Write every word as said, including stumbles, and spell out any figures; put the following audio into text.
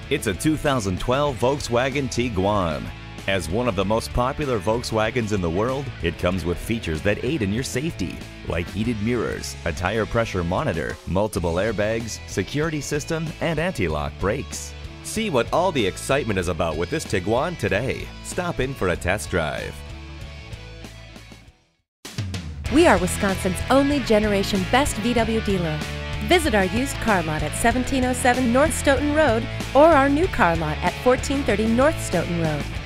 It's a two thousand twelve Volkswagen Tiguan. As one of the most popular Volkswagens in the world, it comes with features that aid in your safety, like heated mirrors, a tire pressure monitor, multiple airbags, security system, and anti-lock brakes. See what all the excitement is about with this Tiguan today. Stop in for a test drive. We are Wisconsin's only generation best V W dealer. Visit our used car lot at seventeen oh seven North Stoughton Road or our new car lot at fourteen thirty North Stoughton Road.